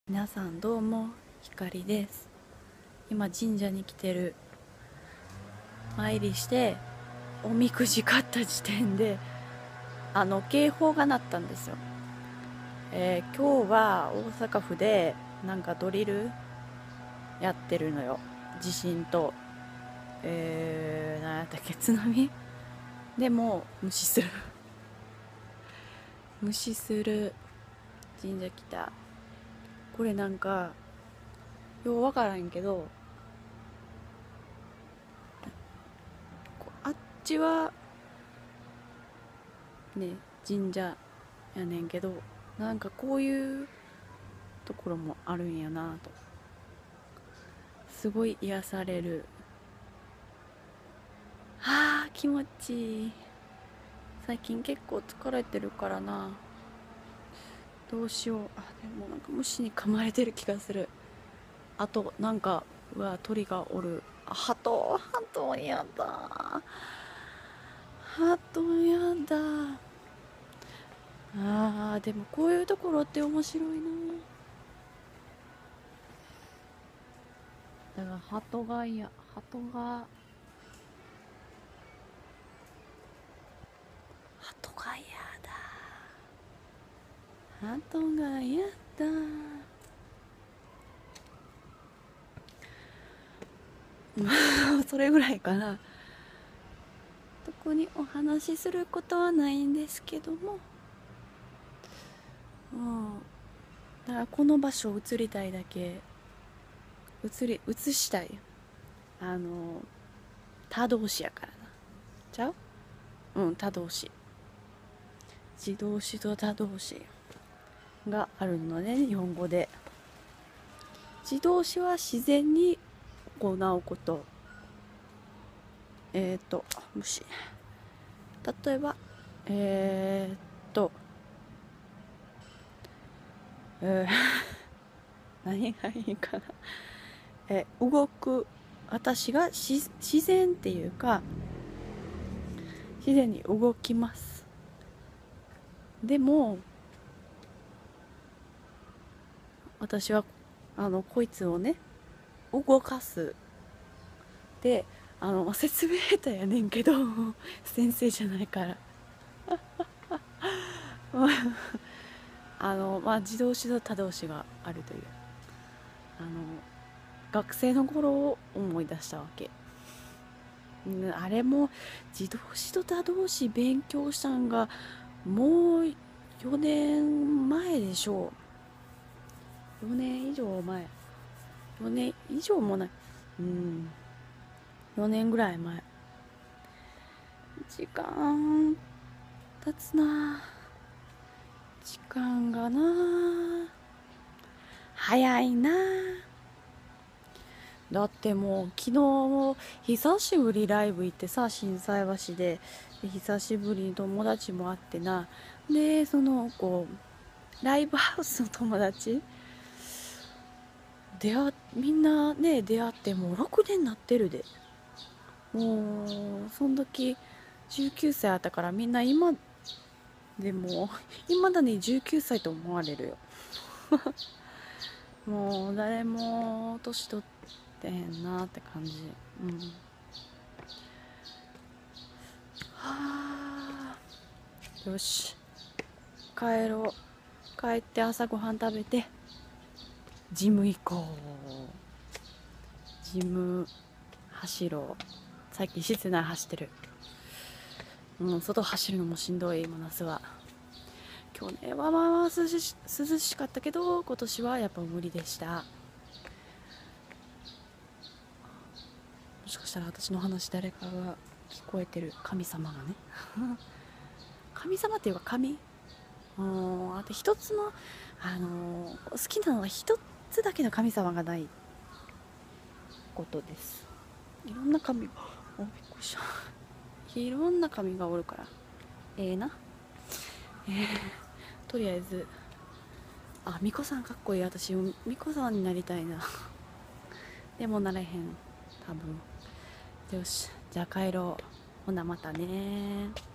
皆さんどうも、ひかりです。今神社に来てる。参りしておみくじ買った時点で警報が鳴ったんですよ。今日は大阪府でなんかドリルやってるのよ。地震と何やったっけ、津波。でも無視する無視する。神社来た。これなんかようわからんけど、あっちはね神社やねんけど、なんかこういうところもあるんやなと、すごい癒される。気持ちいい。最近結構疲れてるからな。どうしよう。でもなんか虫に噛まれてる気がする。あとなんか、うわ、鳥がおる。鳩やだ。鳩やだ。でもこういうところって面白いな。だから鳩が嫌だ。鳩が嫌だ。それぐらいかな。特にお話しすることはないんですけども、だからこの場所を移りたいだけ移したい。他動詞やからな。ちゃう。他動詞。自動詞と他動詞があるので、日本語で自動詞は自然に行うこと。虫。例えばえー、っとえー何がいいかな。動く。私が自然っていうか、自然に動きます。でも私はこいつをね動かす。で説明下手やねんけど先生じゃないから自動詞と他動詞があるという、あの学生の頃を思い出したわけ。あれも自動詞と他動詞勉強したんがもう4年前でしょう。4年以上前。4年以上もない。4年ぐらい前。時間経つな。時間がな、早いな。だってもう昨日久しぶりライブ行ってさ、心斎橋で。久しぶりに友達も会ってな。でその子ライブハウスの友達みんなね出会ってもう6年なってるで。もうその時19歳あったから、みんな今でも未だに19歳と思われるよ。もう誰も年取ってへんなって感じ。よし、帰ろう。帰って朝ごはん食べてジム行こう。ジム走ろう。最近室内走ってる。外走るのもしんどい。夏は。去年はまあ涼しかったけど、今年はやっぱ無理でした。もしかしたら私の話誰かが聞こえてる。神様がね神様っていうか神。あと一つの、好きなのは一つだけの神様がないことです。いろんな神が、びっくりした。いろんな神がおるからな。とりあえず巫女さんかっこいい。私巫女さんになりたいなでもなれへん、多分。よし、じゃあ帰ろう。ほなまたね。